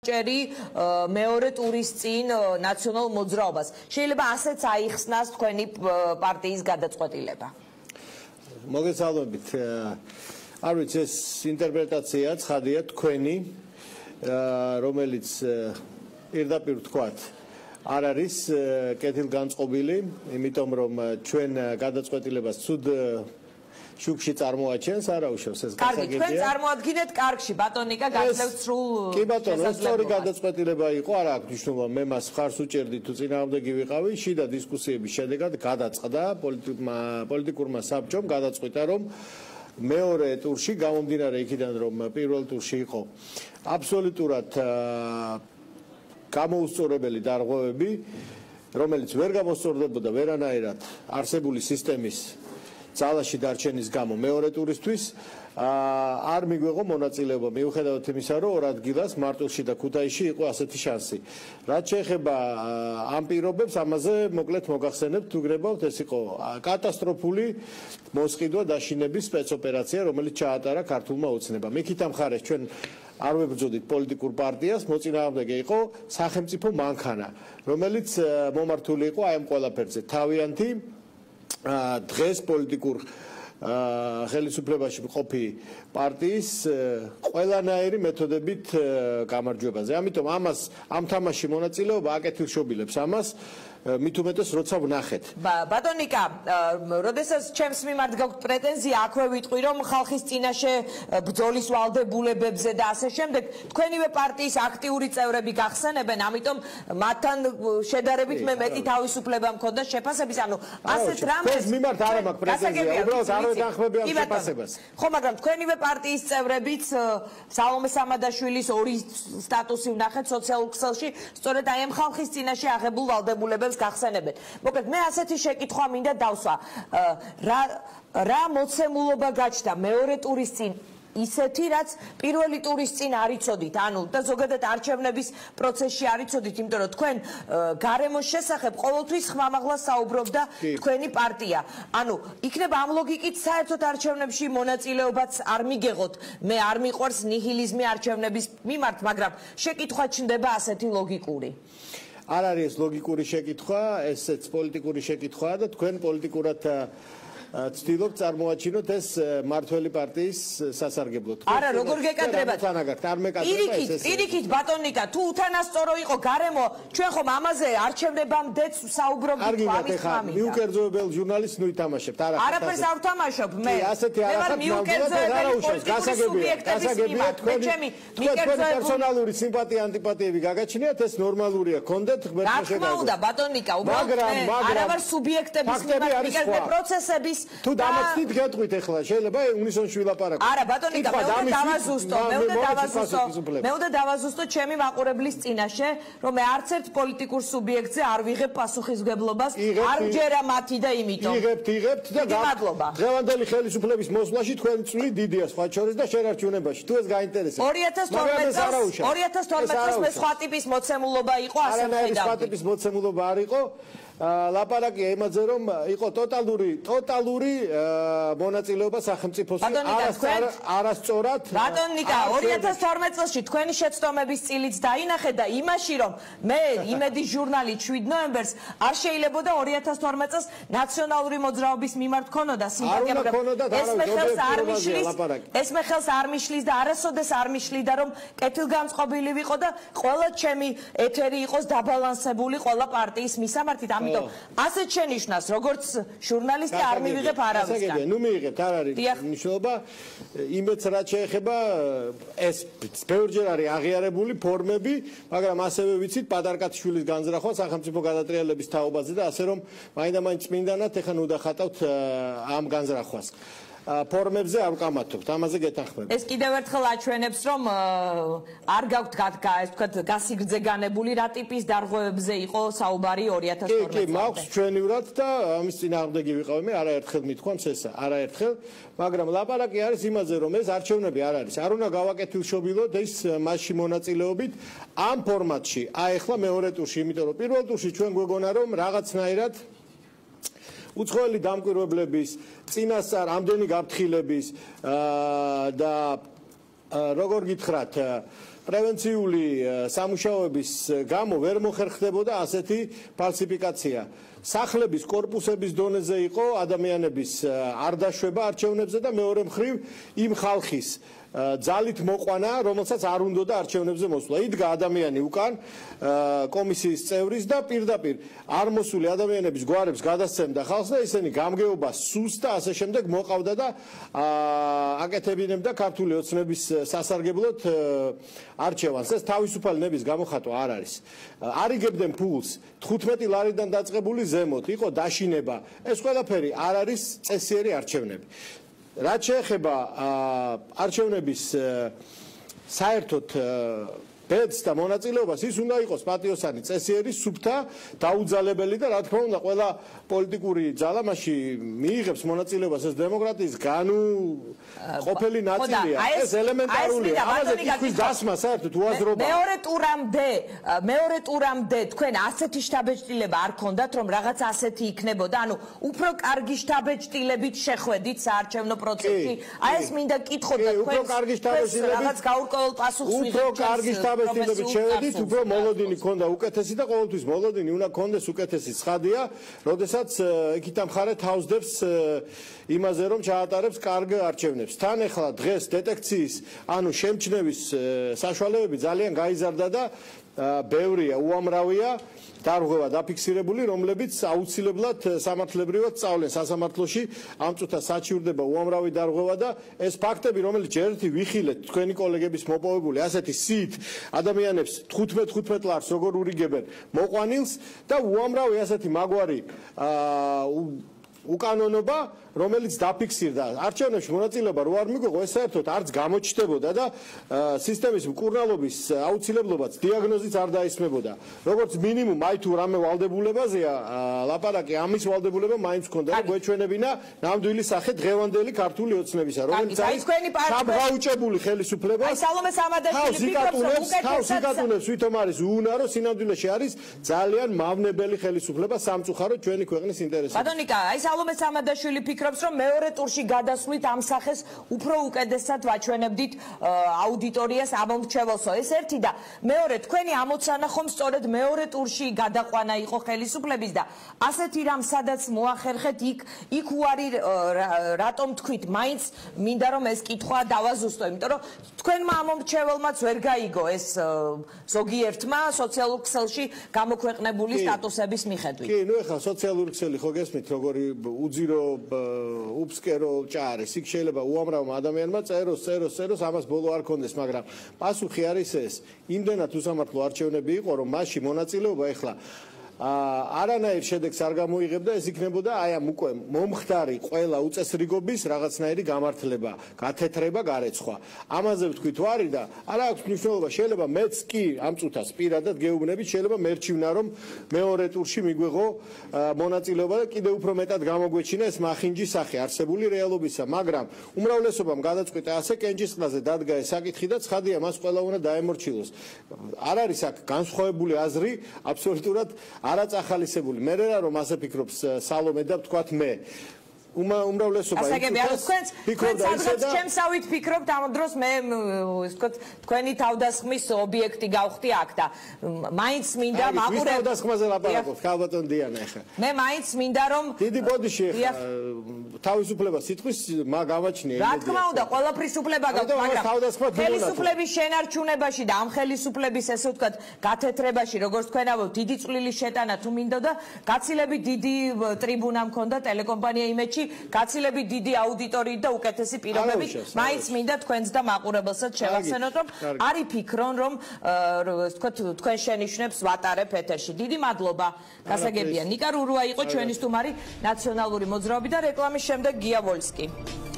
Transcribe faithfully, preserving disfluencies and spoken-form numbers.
დაუჭერი მეორე ტურის წინ ნაციონალ მოძრაობას. შეიძლება ასეც აიხსნას თქვენი პარტიის გადაწყვეტილება. მოგესალმებით. არ ვიცი, ეს ინტერპრეტაცია ცხადია თქვენი, რომელიც პირდაპირ ვთქვათ, არ არის კეთილგანწყობილი, იმიტომ რომ ჩვენ გადაწყვეტილებას ცუდ შუქში წარმოაჩენს, არა უშავს ეს გასაგებია. კარგი, თქვენ წარმოადგენთ კარგში, ბატონიკა გაძლევთ სრულ. კი ბატონო, სწორი გადაწყვეტილება იყო, არა აქვს მნიშვნელობა, მე მას ხარს უჭერდი თუ წინააღმდეგი ვიყავი, შიდა დისკუსიების შედეგად გადაწყდა პოლიტიკურმა საბჭომ გადაწყვიტა, რომ მეორე ტურში გამომდინარე იქიდან, რომ პირველ ტურში იყო აბსოლუტურად გამოუსწორებელი დარღვევები, რომელიც ვერ გამოსწორდებოდა ვერანაირად არსებული სისტემის ძალაში დარჩენის გამო მეორე ტურისთვის არ მიგვეღო მონაწილეობა მიუხედავად იმისა, რომ ორ ადგილას მარტვილში და ქუთაისში იყო ასეთი შანსი. რაც შეეხება ამ პირობებს, ამაზე მოკლედ მოგახსენებთ, თუ გნებავთ, ეს იყო კატასტროფული მოსყიდვა დაშინების სპეცოპერაცია, რომელიც ჩაატარა ქართულმა ოცნებამ. იქით ამ მხარეს ჩვენ არ ვებრძოდით პოლიტიკურ პარტიას, მოწინააღმდეგე იყო სახელმწიფო მანქანა, რომელიც მომართული იყო აი ამ ყველაფერზე. თავიანთი დღეს პოლიტიკურ ხელისუფლებაში მყოფი პარტიის ყველანაირი მეთოდებით გამარჯვებაზე. ამიტომ ამას ამ თამაში მონაწილეობა აკეთილშობილებს ამას მით უმეტეს როცა ვნახეთ. ბატონიკა, როდესაც ჩემს მიმართ გაქვთ პრეტენზია, აქვე ვიტყვი, რომ ხალხის წინაშე ბრძოლის ვალდებულებებზე და ასე შემდეგ, თქვენივე პარტიის აქტიური წევრები გახსენებენ, ამიტომ მათთან შედარებით მე მეტი თავისუფლება მქონდა შეფასების, ანუ ასეთ რამეს ეს მიმართ არ მაქვს პრეტენზია, უბრალოდ არ ვეთანხმები ამ შეფასებას. ხო, მაგრამ თქვენივე პარტიის წევრებიც სალომე სამადაშვილის ორი სტატუსი ვნახეთ სოციალურ ქსელში, სწორედ აი ამ ხალხის წინაშე აღებულ ვალდებულებებს გახსენებენ. მოკლედ მე ასეთი შეკითხვა მინდა დავსვა. რა რა მოცემულობა გაჩნდა მეორე ტურის წინ ისეთი, რაც პირველი ტურის წინ არ იცოდით, ანუ და ზოგადად არჩევნების პროცესში არ იცოდით, იმიტომ რომ თქვენ გარემოს შესახებ ყოველთვის ხმამაღლას საუბრობდა თქვენი პარტია. ანუ იქნება ამ ლოგიკით საერთოდ არჩევნებში მონაწილეობაც არ მიგეღოთ. მე არ მიყვარს ნიჰილიზმი არჩევნების მიმართ, მაგრამ შეკითხვა ჩნდება ასეთი ლოგიკური. არ არის ეს ლოგიკური შეკითხვა, ესეც პოლიტიკური შეკითხვაა და თქვენ პოლიტიკურად ცდილობთ წარმოაჩინოთ ეს მართველი პარტიის სასარგებლოდ. არა, როგორ გეკადრებათ? პირიქით, პირიქით ბატონიკა, თუ უთანასწორო იყო გარემო, ჩვენ ხომ ამაზე არჩევნებამდეც საუბრობთ ამის ხამით. მიუკერძოებელ ჟურნალისტს ნუ ითამაშებთ, არა. არაფერს არ ვთამაშობ მე. ასეთი არაფერი მიუკერძოებელი გასაგებია, გასაგებია თქვენი პერსონალური სიმპათია, ანტიპათიები გაგაჩნიათ, ეს ნორმალურია, გქონდეთ ღმერთმა შეგაგო. რა თქმა უნდა, ბატონიკა, უბრალოდ არა ვარ სუბიექტების მიმართ პროცესების თუ დამაცდით გეტყვით ახლა შეიძლება უნისონში ვილაპარაკო. არა ბატონიკა, მე უნდა დავაზუსტო, მე უნდა დავაზუსტო, მე უნდა დავაზუსტო ჩემი მაყურებლის წინაშე, რომ მე არც ერთ პოლიტიკურ სუბიექტზე არ ვიღებ პასუხისმგებლობას, არ ვჯერა მათი და იმიტომ. იღებთ, იღებთ და მადლობა. დღევანდელი ხელისუფლების მოსვლაში თქვენ წვლი დიდია სხვა შორის და შენარჩუნებაში. თუ ეს გაინტერესებს. ორი ათას თორმეტ წელს მე სხვა ტიპის მოცემულობა იყო, ასე ვხედავდი. სხვა ტიპის მოცემულობა არ იყო. ლაპარაკია იმაზე, რომ იყო ტოტალური ტოტალური მონაწილეობა სახელმწიფოს არასწორად. ბატონიკა, ორი ათას თორმეტ წელში თქვენი შეცდომების წილიც დაინახეთ და იმაში, რომ მე იმედის ჟურნალი შვიდ ნოემბერს არ შეიძლებოდა ორი ათას თორმეტ წელს ნაციონალური მოძრაობის მიმართ ქონოდა სიმპათია, მაგრამ ეს მე ხელს არ მიშლის, ეს მე ხელს არ მიშლის და არასოდეს არ მიშლიდა, რომ კეთილგანწყობილი ვიყო და ყველა ჩემი ეთერი იყოს დაბალანსებული ყველა პარტიის მისამართით. ასეთ შენიშვნას როგორც ჟურნალისტი არ მივიღებ არავისგან. ნუ მიიღებთ, არ არის მნიშვნელობა. იმედს რაც შეეხება ეს ბევრჯერ არის აღიარებული ფორმები, მაგრამ ასევე ვიცით პატარკათიშვილის განზრახვა სახელმწიფო გადატრიალების თაობაზე და ასე რომ მაინდა-მაინც წმინდანად ეხლა ნუ დახატავთ ამ განზრახვას. ფორმებზე არ ვკამათობთ, ამაზე გეთანხმებით. ეს კიდევ ერთხელ აჩვენებს, რომ არ გაქვთ ეს თქვათ გასიგრძე განებული რა ტიპის დარღვევებზე იყო საუბარი ორი ათას თორმეტ წელს. კი, მაქვს ჩვენივრად და ამის წინააღმდეგი ვიყავი მე, არაერთხელ მithქვამს ესა, არაერთხელ, მაგრამ ლაპარაკი არის იმაზე, რომ ეს არჩევნები არ არის. არ უნდა გავაკეთილშობილოთ ეს მასში მონაწილეობით ამ ფორმატში. აი ახლა მეორე ტურში, იმიტომ რომ პირველ ტურში ჩვენ გვეგონა რომ რაღაცნაირად უცხოელი დამკვირვებლების წინასწარ ამდენი გაფრთხილების და როგორ გითხრათ პრევენციული სამუშაოების გამო ვერ მოხერხდებოდა ასეთი ფალსიფიკაცია. სახლების კორპუსების დონეზე იყო ადამიანების არ დაშვება არჩევნებზე და მეორე მხრივ იმ ხალხის ძალით მოყვანა, რომელსაც არ უნდოდა არჩევნებზე მოსვლა. იდგა ადამიანი უკან კომისიის წევრის და პირდაპირ არ მოსული ადამიანების გვარებს გადასცემდა ხალხს და ისინი გამგეობას სულს და ასე შემდეგ მოყავდა და აკეთებინებდა ქართული ოცნების სასარგებლოდ არჩევანს. ეს თავისუფალი ნების გამოხატვა არ არის. არიგებდნენ ფულს თხუთმეტი ლარიდან დაწყებული ზემოთ, იყო დაშინება. ეს ყველაფერი არ არის წესიერი არჩევნები. რაც შეეხება არჩევნების საერთოდ ბედს და მონაწილეობას, ის უნდა იყოს პატიოსანი, წესიერი, სუფთა, დაუძალებელი და რა თქმა უნდა, ყველა პოლიტიკური ძალა მასში მიიღებს მონაწილეობას ეს დემოკრატიის განუყოფელი ნაწილია. ეს ელემენტარულია. ამაზე თქვის დასმა საერთოდ უაზრობა. მეორე ტურამდე, მეორე ტურამდე თქვენ ასეთი შთაბეჭდილება არ ქონდათ, რომ რაღაც ასეთი იქნებოდა, ანუ უფრო კარგი შთაბეჭდილებით შეხვედით საარჩევნო პროცესში. აი ეს მინდა კითხოთ და თქვენ რაღაც გაურკვეველ პასუხს მიღებთ. შთაბეჭდილებით შევედით, უფრო მოლოდინი ქონდა უკეთესი და ყოველთვის მოლოდინი უნდა ქონდეს უკეთესი. ცხადია, როდესაც იქით ამხარე თავს იმაზე რომ ჩაატარებს კარგ არჩევნებს. თან ახლა დღეს დეტექციის, ანუ შემჩნევის საშუალებები ძალიან გაიზარდა და ბევრია, უამრავია დარღვევა დაფიქსირებული, რომლებიც აუცილებლად სამართლებრივად სწავლენ სასამართლოში, ამ წუთას საჩივრდება უამრავი დარღვევა და ეს ფაქტები, რომელიც ერთი ვიხილეთ თქვენი კოლეგების მოპოვებული ასეთი სიით ადამიანებს თხუთმეტ თხუთმეტ ლარს როგორ ურიგებენ მოყვანილს და უამრავი ასეთი მაგვარი უკანონობა, რომელიც დაფიქსირდა არჩევნებში მონაწილეობა რო არ მიგვიღო, ეს საერთოდ არც გამოჩნდებოდა და სისტემის მკურნალობის აუცილებლობაც დიაგნოზიც არ დაისმებოდა. როგორც მინიმუმ აი თუ რამე ვალდებულებაზეა ლაპარაკი, ამის ვალდებულება მაინც ჰქონდა და გვეჩვენებინა ნამდვილი სახე დღევანდელი ქართული ოცნებისა, რომელიც არის ჩაბღაუჭებული ხელისუფლება. აი სალომე სამადაშვილი ფიქრობს, თავს იკატუნებს ვითომ არის უუნარო, სინამდვილეში არის ძალიან მავნებელი ხელისუფლება სამწუხაროდ ჩვენი ქვეყნის ინტერესებში. ბატონიკა, აი სალომე სამადაშვილი ფიქრობს, რომ მეორე ტურში გადასვლით ამ სახეს უფრო უკეთესად ვაჩვენებდით აუდიტორიას ამომრჩეველსო. ეს ერთი და მეორე, თქვენი ამოცანა ხომ სწორედ მეორე ტურში გადაყვანა იყო ხელისუფლების და ასეთი რამ სადაც მოახერხეთ, იქ იქ უარი რატომ თქვით, მაინც მინდა რომ ეს კითხვა დავაზუსტო, იმიტომ რომ თქვენმა ამომრჩეველმაც ვერ გაიგო ეს ზოგიერთმა სოციალურ ქსელში გამოქვეყნებული სტატუსების მიხედვით. კი, ნუ ეხლა სოციალური ქსელი ხო გესმით, როგორი უძირო უბსკერო ჭარის, იქ შეიძლება უამრავმა ადამიანმა წეროს, წეროს, წეროს, ამას ბოლო არ კონდეს, მაგრამ პასუხი არის ეს, იმდენად უსამართლო არჩევნები იყო, რომ მასში მონაწილეობა ეხლა არანაირ შედეგს არ გამოიღებდა, ეს იქნებოდა აი ამ უკვე მომხდარი ყველა უწესრიგობის რაღაცნაირი გამართლება, გათეთრება, გარეცხვა. ამაზე ვთქვით ვარი და არა აქვს მნიშვნელობა, შეიძლება მეც კი ამ წუთას პირადად გეუბნებით, შეიძლება მერჩივნა რომ მეორე ტურში მიგვეღო მონაწილეობა და კიდევ უფრო მეტად გამოგვეჩინა ეს მახინჯი სახე არსებული რეალობისა, მაგრამ უმრავლესობამ გადაწყვიტა ასე კენჭისყრაზე დადგა ეს საკითხი და ცხადია მას ყველა უნდა დაემორჩილოს. არ არის აქ განსხვავებული აზრი, აბსოლუტურად არაც ახალისებული. მე რა რომ ასე ფიქრობს სალომე და ვთქვათ მე. უმრავლესობა ფიქრობდა ისე და ჩემსავით ფიქრობთ ამ დროს მე ის ვთქვათ თქვენი თავდასხმის ობიექტი გავხდი აქ და მაინც მინდა მაყურებ თავდასხმაზე ლაპარაკობ ხალბატონ დიანა ხა მე მაინც მინდა რომ დიდი ბოდიში ხა თავისუფლება სიტყვის მა გამაჩნია რა თქმა უნდა ყველაფრის უფლება გაქვს მაგრამ ხელისუფლების შენარჩუნებაში და ამ ხელისუფლების ესე ვთქვათ გათეთრებაში როგორც თქვენავთ დიდი წვლილი შეტანა თუ მინდოდა გაცილებით დიდი ტრიბუნა მქონდა ტელეკომპანია იმედში გაცილებით დიდი აუდიტორიით და უკეთესი პირობებით მაინც მინდა თქვენს და მაყურებელსაც შევახსენოთ რომ არი ფიქრონ რომ ვთქვათ თქვენ შენიშვნებს ვატარებ ეთერში დიდი მადლობა გასაგებია ნიკა რურუა იყო ჩვენი სტუმარი ნაციონალური მოძრაობის და რეკლამის შემდეგ გია ვოლსკი